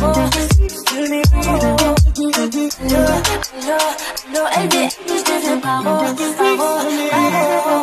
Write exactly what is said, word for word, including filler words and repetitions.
paro. Je m'y paro. Allô, allô, allô, elle dit, je deviens paro, paro, paro.